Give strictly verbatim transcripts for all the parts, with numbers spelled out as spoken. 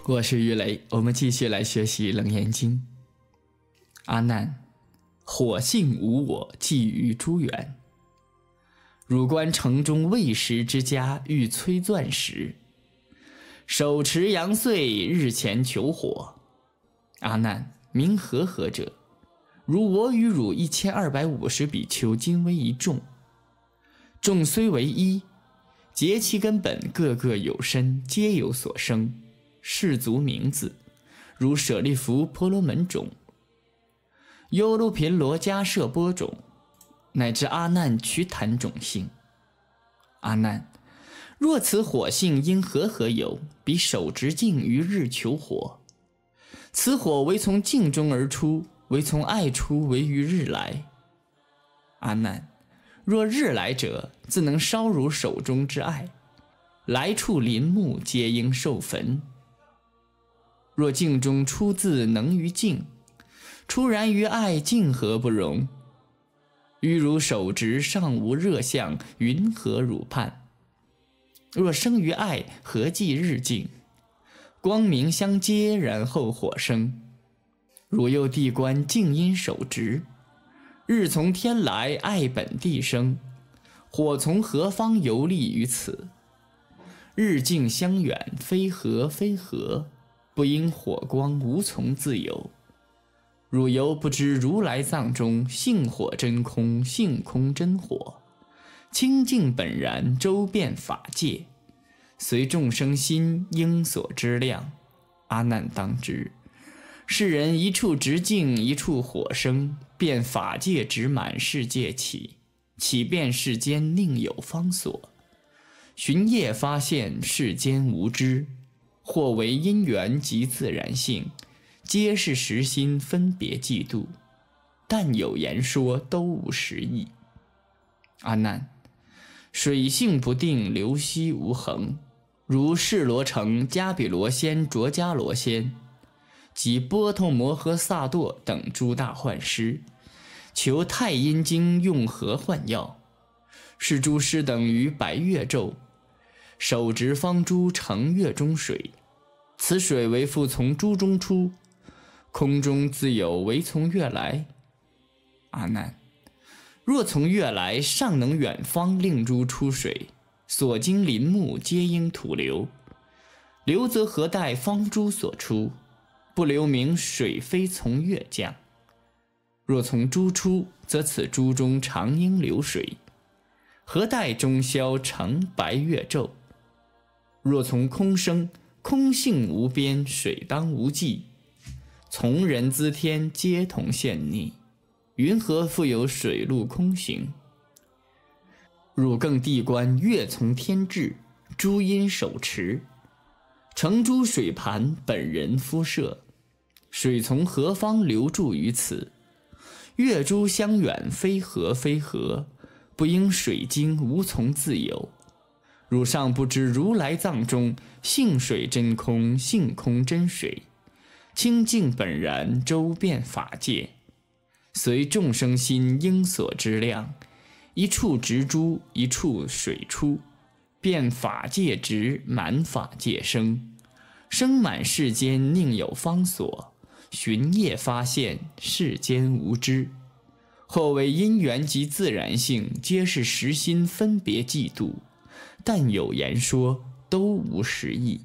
我是于雷，我们继续来学习《楞严经》。阿难，火性无我，寄于诸缘。汝观城中未食之家，欲摧钻石，手持阳穗，日前求火。阿难，名和合者，如我与汝一千二百五十比丘，今为一众。众虽为一，结其根本，各各有身，皆有所生。氏族名字，如舍利弗、婆罗门种、优卢频罗迦舍波种，乃至阿难瞿昙种姓。阿难，若此火性因何何有？彼手执镜于日求火，此火为从镜中而出，为从爱出，为于日来。阿难，若日来者，自能烧汝手中之爱，来处林木，皆应受焚。若镜中出自能于镜，出然于爱，镜何不容？于汝手执尚无热相，云何汝判？若生于爱，何计日镜？光明相接，然后火生。汝又地观镜因手执，日从天来，爱本地生，火从何方游历于此？日镜相远，非合非合，不因火光无从自有。汝犹不知如来藏中性火真空，性空真火，清净本然，周遍法界，随众生心应所知量。阿难当知，世人一处直径，一处火生，遍法界直满世界起，起遍世间另有方所。寻业发现世间无知，或为因缘及自然性，皆是实心分别嫉妒，但有言说，都无实义。阿难，水性不定，流息无恒，如释罗城、迦比罗仙、卓迦罗仙及波头摩诃萨埵等诸大幻师，求太阴经用何幻药？是诸师等于百月昼，手执方珠盛月中水，此水为复从珠中出，空中自有为从月来。阿难，若从月来，尚能远方令诸出水，所经林木皆应土流，流则何待方珠所出？不流名水非从月降。若从珠出，则此珠中常应流水，何待终宵成白月昼？若从空生，空性无边，水当无际，从人资天皆同现逆，云何复有水陆空行？汝更地观月从天至，珠因手持，成珠水盘，本人肤设，水从何方流注于此？月珠相远，非合非合，不应水经无从自有。汝尚不知如来藏中性水真空，性空真水，清净本然，周遍法界，随众生心应所知量。一处直珠，一处水出，遍法界直，满法界生，生满世间宁有方所？寻业发现世间无知，或为因缘及自然性，皆是实心分别嫉妒，但有言说，都无实义。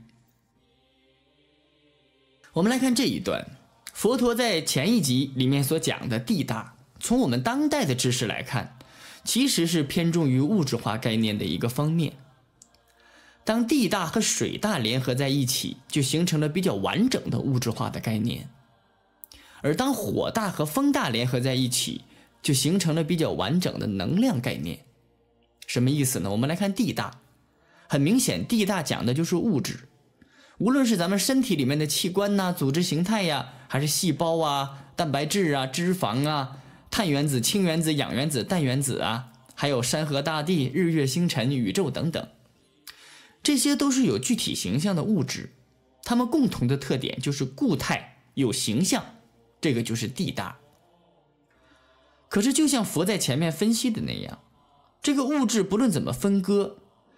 我们来看这一段，佛陀在前一集里面所讲的地大，从我们当代的知识来看，其实是偏重于物质化概念的一个方面。当地大和水大联合在一起，就形成了比较完整的物质化的概念。而当火大和风大联合在一起，就形成了比较完整的能量概念。什么意思呢？我们来看地大，很明显地大讲的就是物质，无论是咱们身体里面的器官呐、组织形态呀，还是细胞啊、蛋白质啊、脂肪啊、碳原子、氢原子、氧原子、氮原子啊，还有山河大地、日月星辰、宇宙等等，这些都是有具体形象的物质，它们共同的特点就是固态有形象，这个就是地大。可是就像佛在前面分析的那样，这个物质不论怎么分割，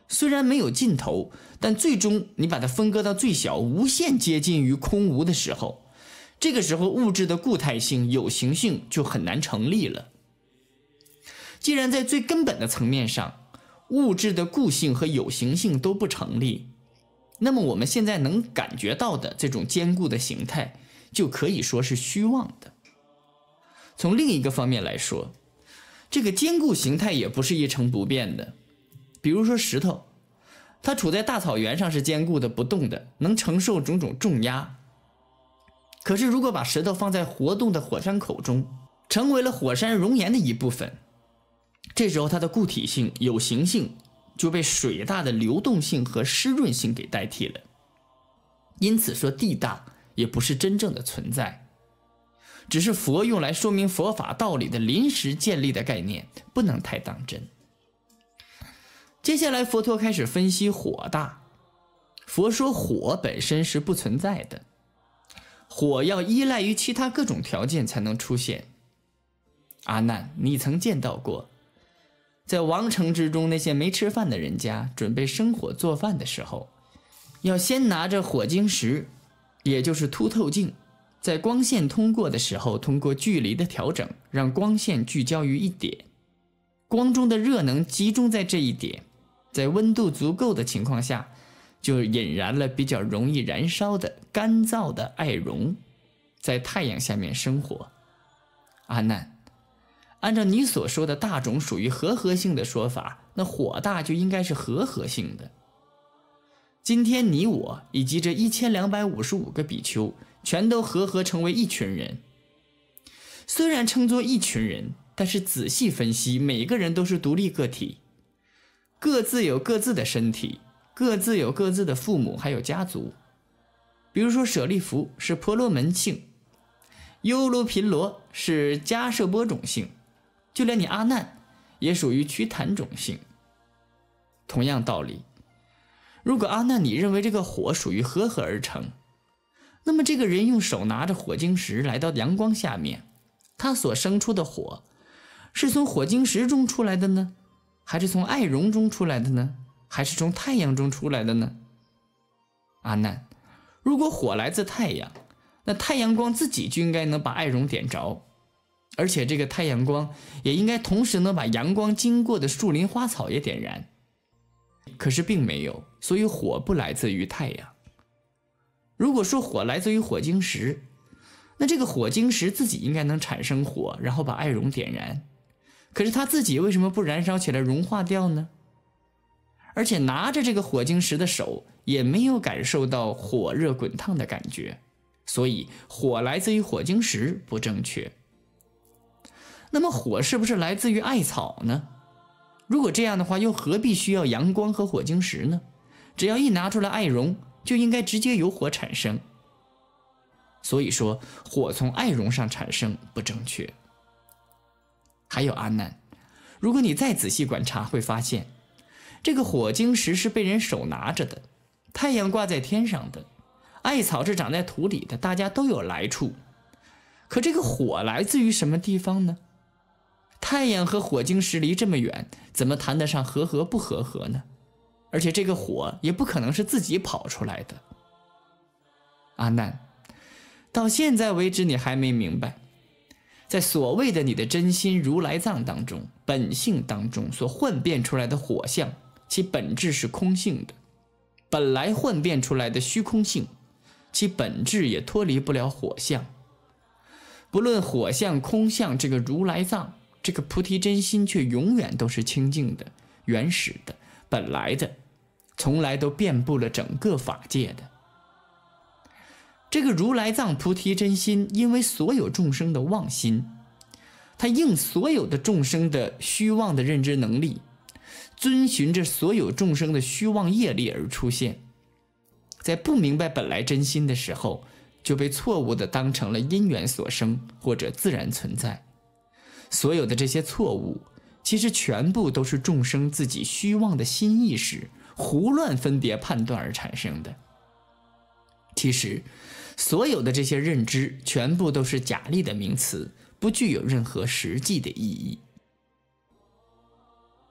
虽然没有尽头，但最终你把它分割到最小，无限接近于空无的时候，这个时候物质的固态性、有形性就很难成立了。既然在最根本的层面上，物质的固性和有形性都不成立，那么我们现在能感觉到的这种坚固的形态，就可以说是虚妄的。从另一个方面来说，这个坚固形态也不是一成不变的。比如说石头，它处在大草原上是坚固的、不动的，能承受种种重压。可是如果把石头放在活动的火山口中，成为了火山熔岩的一部分，这时候它的固体性、有形性就被水大的流动性和湿润性给代替了。因此说地大也不是真正的存在，只是佛用来说明佛法道理的临时建立的概念，不能太当真。接下来佛陀开始分析火大。佛说火本身是不存在的，火要依赖于其他各种条件才能出现。阿难，你曾见到过在王城之中那些没吃饭的人家准备生火做饭的时候，要先拿着火晶石，也就是凸透镜，在光线通过的时候，通过距离的调整，让光线聚焦于一点，光中的热能集中在这一点，在温度足够的情况下，就引燃了比较容易燃烧的干燥的艾绒，在太阳下面生火。阿难，按照你所说的大种属于和合性的说法，那火大就应该是和合性的。今天你我以及这一千两百五十五个比丘全都和合成为一群人。虽然称作一群人，但是仔细分析，每个人都是独立个体，各自有各自的身体，各自有各自的父母还有家族。比如说舍利弗是婆罗门姓，优卢频罗是迦摄波种姓，就连你阿难也属于瞿昙种姓。同样道理，如果阿难你认为这个火属于和合而成，那么这个人用手拿着火晶石来到阳光下面，他所生出的火是从火晶石中出来的呢，还是从艾绒中出来的呢，还是从太阳中出来的呢？阿难，如果火来自太阳，那太阳光自己就应该能把艾绒点着，而且这个太阳光也应该同时能把阳光经过的树林花草也点燃。可是并没有，所以火不来自于太阳。如果说火来自于火晶石，那这个火晶石自己应该能产生火，然后把艾绒点燃。可是它自己为什么不燃烧起来融化掉呢？而且拿着这个火晶石的手也没有感受到火热滚烫的感觉，所以火来自于火晶石不正确。那么火是不是来自于艾草呢？如果这样的话，又何必需要阳光和火晶石呢？只要一拿出来艾绒，就应该直接有火产生。所以说火从艾绒上产生不正确。还有阿难，如果你再仔细观察，会发现这个火晶石是被人手拿着的，太阳挂在天上的，艾草是长在土里的，大家都有来处。可这个火来自于什么地方呢？太阳和火晶石离这么远，怎么谈得上和合不和合呢？而且这个火也不可能是自己跑出来的。阿难，到现在为止你还没明白，在所谓的你的真心如来藏当中，本性当中所幻变出来的火相，其本质是空性的，本来幻变出来的虚空性，其本质也脱离不了火相。不论火相空相，这个如来藏，这个菩提真心却永远都是清净的、原始的、本来的，从来都遍布了整个法界的。这个如来藏菩提真心，因为所有众生的妄心，它应所有的众生的虚妄的认知能力，遵循着所有众生的虚妄业力而出现。在不明白本来真心的时候，就被错误的当成了因缘所生或者自然存在。所有的这些错误，其实全部都是众生自己虚妄的心意识胡乱分别判断而产生的。其实所有的这些认知全部都是假立的名词，不具有任何实际的意义。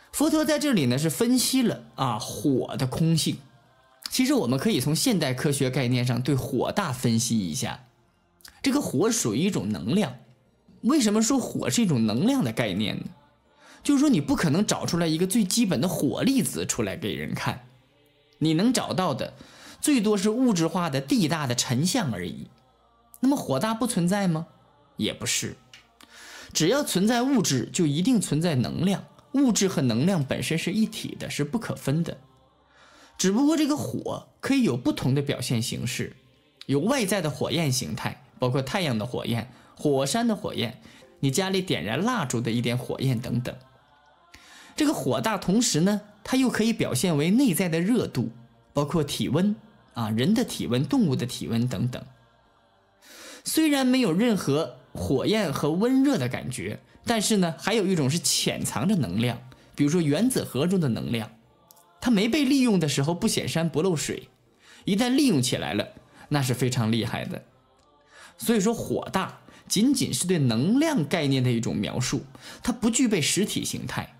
佛陀在这里呢是分析了啊火的空性。其实我们可以从现代科学概念上对火大分析一下。这个火属于一种能量，为什么说火是一种能量的概念呢？就是说你不可能找出来一个最基本的火粒子出来给人看，你能找到的最多是物质化的地大的成像而已。那么火大不存在吗？也不是。只要存在物质，就一定存在能量，物质和能量本身是一体的，是不可分的。只不过这个火可以有不同的表现形式，有外在的火焰形态，包括太阳的火焰、火山的火焰，你家里点燃蜡烛的一点火焰等等。这个火大同时呢，它又可以表现为内在的热度，包括体温啊，人的体温、动物的体温等等。虽然没有任何火焰和温热的感觉，但是呢，还有一种是潜藏着能量，比如说原子核中的能量，它没被利用的时候不显山不漏水，一旦利用起来了，那是非常厉害的。所以说火大仅仅是对能量概念的一种描述，它不具备实体形态。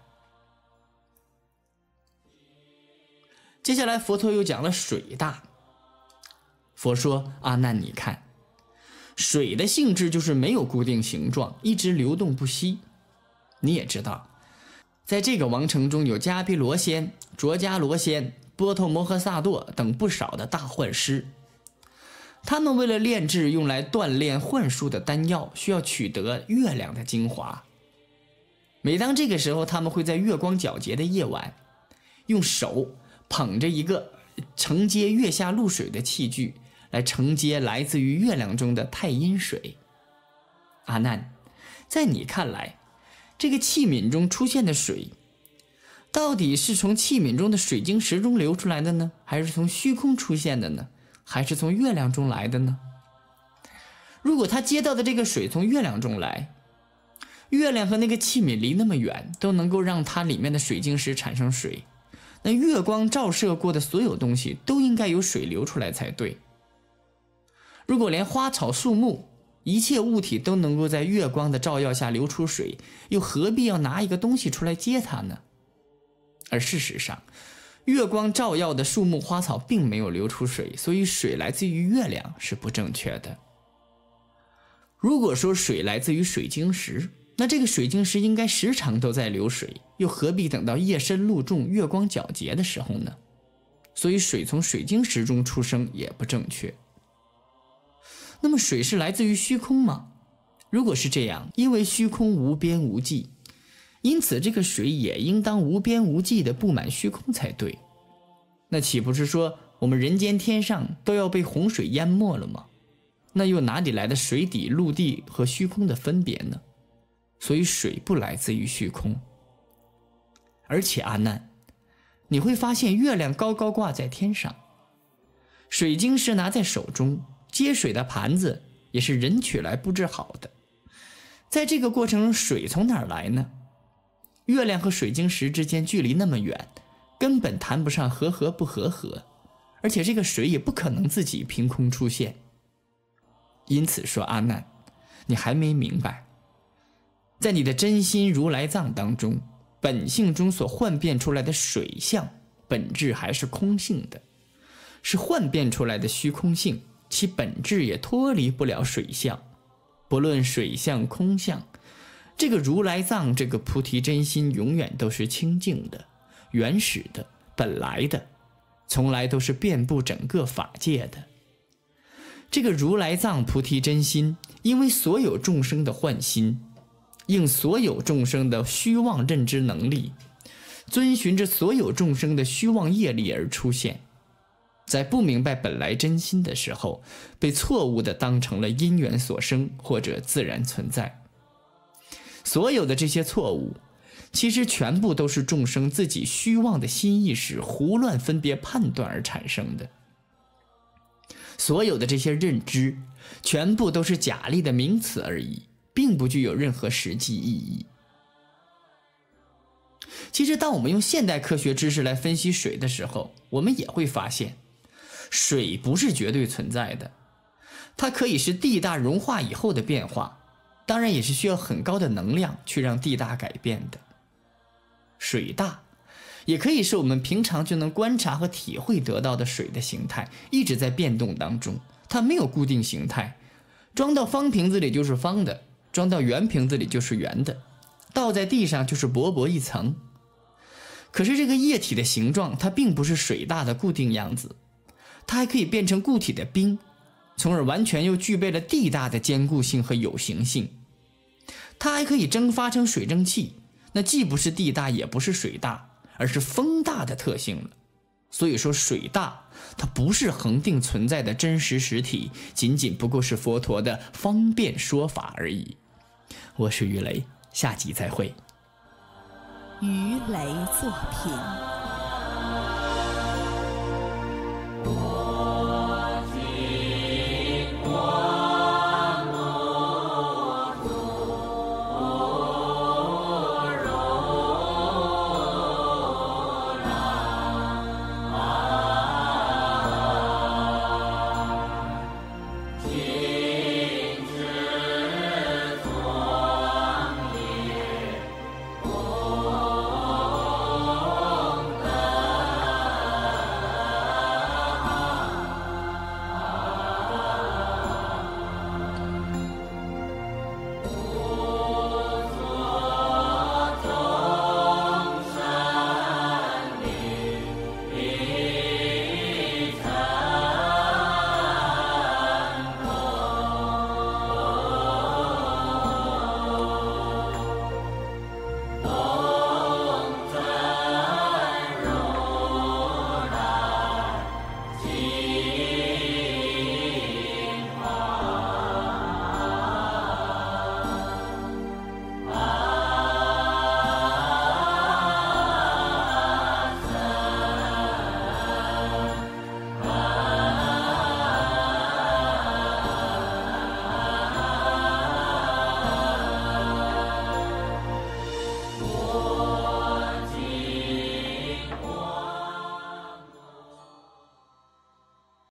接下来佛陀又讲了水大。佛说，阿难你看，水的性质就是没有固定形状，一直流动不息。你也知道，在这个王城中有迦毗罗仙、卓迦罗仙、波头摩诃萨埵等不少的大幻师，他们为了炼制用来锻炼幻术的丹药，需要取得月亮的精华。每当这个时候，他们会在月光皎洁的夜晚，用手捧着一个承接月下露水的器具，来承接来自于月亮中的太阴水。阿难，在你看来，这个器皿中出现的水，到底是从器皿中的水晶石中流出来的呢，还是从虚空出现的呢，还是从月亮中来的呢？如果他接到的这个水从月亮中来，月亮和那个器皿离那么远，都能够让它里面的水晶石产生水，那月光照射过的所有东西都应该有水流出来才对。如果连花草树木一切物体都能够在月光的照耀下流出水，又何必要拿一个东西出来接它呢？而事实上，月光照耀的树木花草并没有流出水，所以水来自于月亮是不正确的。如果说水来自于水晶石，那这个水晶石应该时常都在流水，又何必等到夜深露重、月光皎洁的时候呢？所以水从水晶石中出生也不正确。那么水是来自于虚空吗？如果是这样，因为虚空无边无际，因此这个水也应当无边无际的布满虚空才对。那岂不是说我们人间天上都要被洪水淹没了吗？那又哪里来的水底、陆地和虚空的分别呢？所以水不来自于虚空。而且阿难，你会发现月亮高高挂在天上，水晶是拿在手中，接水的盘子也是人取来布置好的。在这个过程中，水从哪儿来呢？月亮和水晶石之间距离那么远，根本谈不上合合不合合，而且这个水也不可能自己凭空出现。因此说，阿难，你还没明白，在你的真心如来藏当中，本性中所幻变出来的水相本质还是空性的，是幻变出来的虚空性，其本质也脱离不了水相。不论水相空相，这个如来藏，这个菩提真心永远都是清净的、原始的、本来的，从来都是遍布整个法界的。这个如来藏菩提真心，因为所有众生的幻心，应所有众生的虚妄认知能力，遵循着所有众生的虚妄业力而出现，在不明白本来真心的时候，被错误地当成了因缘所生或者自然存在。所有的这些错误，其实全部都是众生自己虚妄的心意识胡乱分别判断而产生的。所有的这些认知，全部都是假立的名词而已，并不具有任何实际意义。其实当我们用现代科学知识来分析水的时候，我们也会发现，水不是绝对存在的，它可以是地大融化以后的变化，当然也是需要很高的能量去让地大改变的。 水大，也可以是我们平常就能观察和体会得到的水的形态，一直在变动当中，它没有固定形态。装到方瓶子里就是方的，装到圆瓶子里就是圆的，倒在地上就是薄薄一层。可是这个液体的形状，它并不是水大的固定样子，它还可以变成固体的冰，从而完全又具备了地大的坚固性和有形性。它还可以蒸发成水蒸气，那既不是地大也不是水大，而是风大的特性了。所以说水大它不是恒定存在的真实实体，仅仅不过是佛陀的方便说法而已。我是于雷，下集再会。 鱼雷作品。